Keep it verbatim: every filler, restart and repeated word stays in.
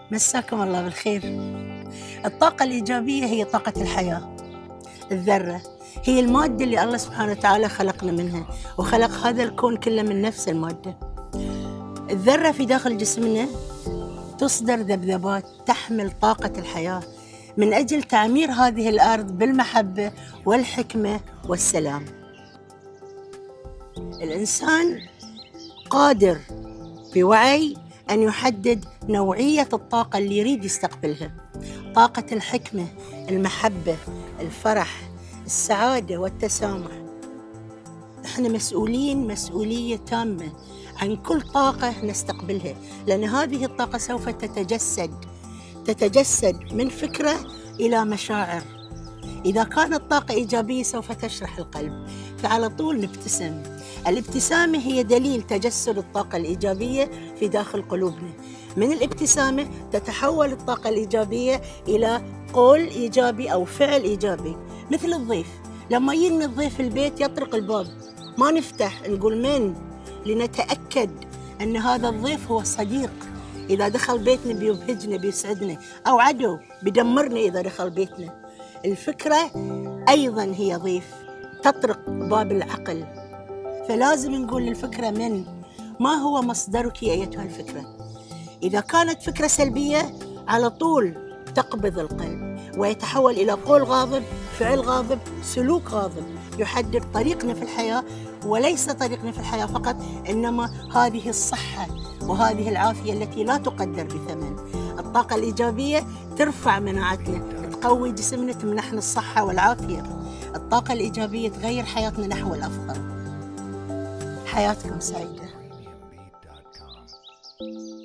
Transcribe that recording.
مساكم الله بالخير. الطاقة الإيجابية هي طاقة الحياة. الذرة هي المادة اللي الله سبحانه وتعالى خلقنا منها، وخلق هذا الكون كله من نفس المادة. الذرة في داخل جسمنا تصدر ذبذبات تحمل طاقة الحياة من أجل تعمير هذه الأرض بالمحبة والحكمة والسلام. الإنسان قادر بوعي أن يحدد نوعية الطاقة اللي يريد يستقبلها. طاقة الحكمة، المحبة، الفرح، السعادة والتسامح. احنا مسؤولين مسؤولية تامة عن كل طاقة نستقبلها، لأن هذه الطاقة سوف تتجسد تتجسد من فكرة إلى مشاعر. إذا كانت طاقة إيجابية سوف تشرح القلب، فعلى طول نبتسم. الابتسامة هي دليل تجسد الطاقة الإيجابية في داخل قلوبنا. من الابتسامة تتحول الطاقة الإيجابية إلى قول إيجابي أو فعل إيجابي. مثل الضيف، لما يجينا الضيف البيت يطرق الباب، ما نفتح نقول من، لنتأكد أن هذا الضيف هو صديق. إذا دخل بيتنا بيبهجنا بيسعدنا، أو عدو بيدمرنا إذا دخل بيتنا. الفكرة أيضا هي ضيف تطرق باب العقل، فلازم نقول للفكرة من، ما هو مصدرك أيتها الفكرة. إذا كانت فكرة سلبية على طول تقبض القلب ويتحول إلى قول غاضب، فعل غاضب، سلوك غاضب يحدد طريقنا في الحياة، وليس طريقنا في الحياة فقط، إنما هذه الصحة وهذه العافية التي لا تقدر بثمن. الطاقة الإيجابية ترفع مناعتنا، تقوي جسمنا، تمنحنا الصحة والعافية. الطاقة الإيجابية تغير حياتنا نحو الأفضل. حياتكم سعيدة.